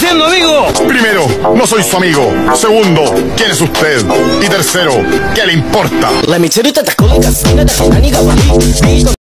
haciendo, amigo? Primero, no soy su amigo. Segundo, ¿quién es usted? Y tercero, ¿qué le importa? Let me tell you that the cool